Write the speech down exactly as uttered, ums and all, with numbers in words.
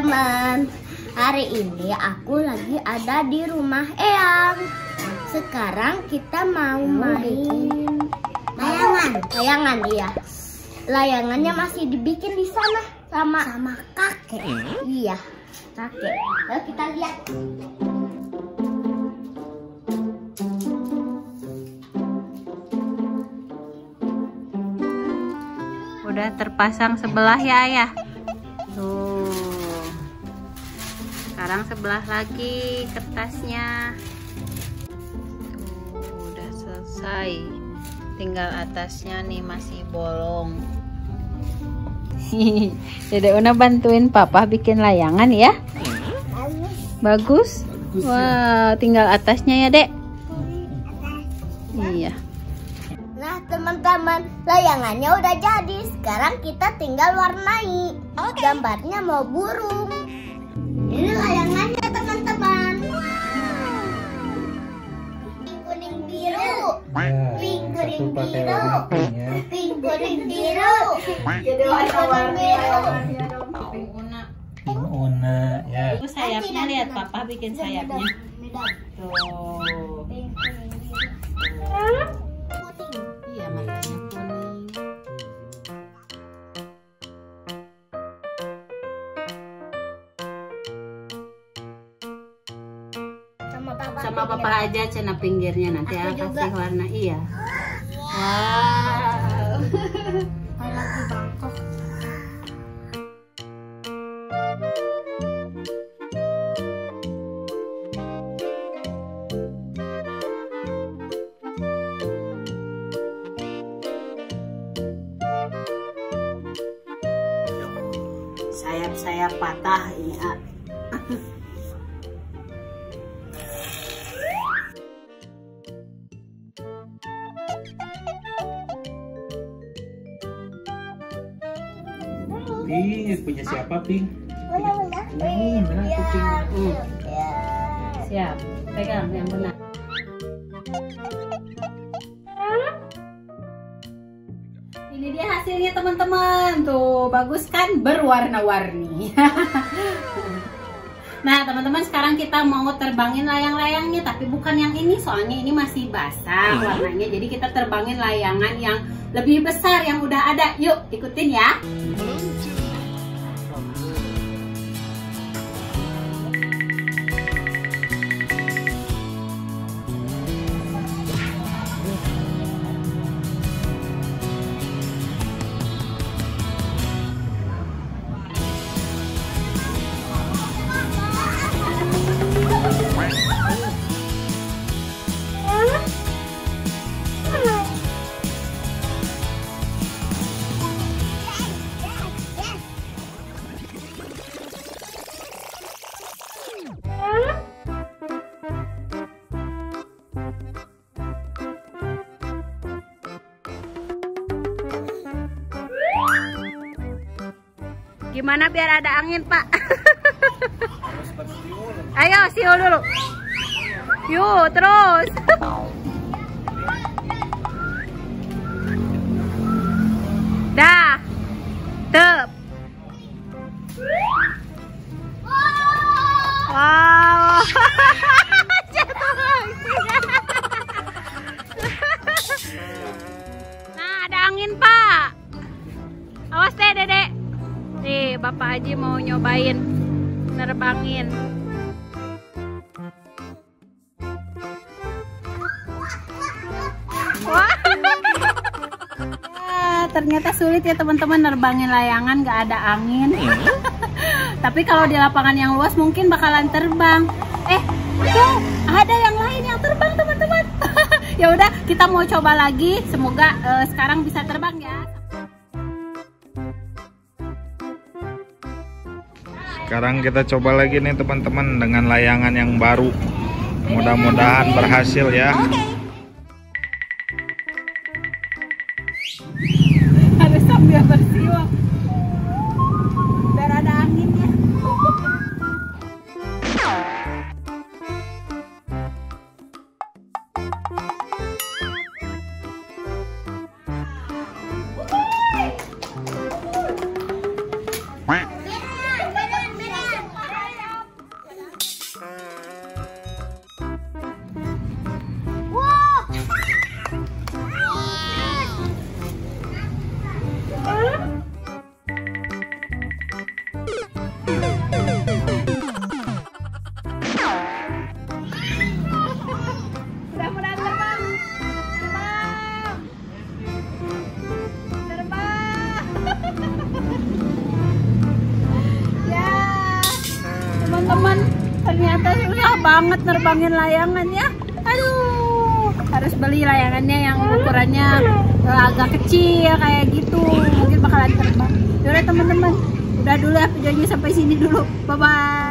teman-teman, hari ini aku lagi ada di rumah Eyang. Sekarang kita mau main layangan. Layangan, iya. Layangannya masih dibikin di sana sama sama kakek. Iya, kakek. Lalu kita lihat. Udah terpasang sebelah ya Ayah. Tuh. Sekarang sebelah lagi kertasnya. Tuh, udah selesai. Tinggal atasnya nih masih bolong. Dede Una bantuin Papa bikin layangan ya. Bagus. Wah, wow, tinggal atasnya ya, Dek. Iya. Nah, teman-teman, layangannya udah jadi. Sekarang kita tinggal warnai. Okay. Gambarnya mau burung. Ini layangannya, teman-teman. Pink, kuning, biru. Pink, kuning, biru. Pink, kuning, biru. Jadi warna-warni layangannya dong. Pink Una. Pink Una, ya. Itu sayapnya, lihat Papa bikin sayapnya. Tuh. Pink, kuning, biru. Iya, matanya kuning. Sama papa. Sama Papa aja cena pinggirnya, nanti aku kasih warna. Iya. Wow. Kayak lagi Bangkok. Sayap-sayap patah ini. Ah. Pink, punya siapa Pink? Mana-mana? Oh, benar kucing. Hmm. Siap, pegang yang benar. Ini dia hasilnya teman-teman. Tuh, bagus kan? Berwarna-warni. Nah, teman-teman, sekarang kita mau terbangin layang-layangnya, tapi bukan yang ini, soalnya ini masih basah warnanya. Jadi kita terbangin layangan yang lebih besar yang udah ada. Yuk, ikutin ya. Gimana biar ada angin, Pak? Ayo, siul dulu. Yuk, terus. Dah. Tep. Wow. Jatuh lagi. Nah, ada angin, Pak. Awas deh, Dedek. Nih, Bapak Haji mau nyobain nerbangin. Wah. Ya, ternyata sulit ya teman-teman nerbangin layangan, gak ada angin. Tapi kalau di lapangan yang luas mungkin bakalan terbang. Eh, tuh ada yang lain yang terbang teman-teman. Ya udah, kita mau coba lagi. Semoga uh, sekarang bisa terbang ya. Sekarang kita coba lagi nih teman-teman dengan layangan yang baru. Mudah-mudahan berhasil ya. Harus sambil bersiul biar ada anginnya. teman-teman, ternyata susah banget nerbangin layangan ya. Aduh, harus beli layangannya yang ukurannya uh, agak kecil kayak gitu, mungkin bakalan terbang. Yaudah teman-teman, udah dulu ya videonya, sampai sini dulu, bye bye.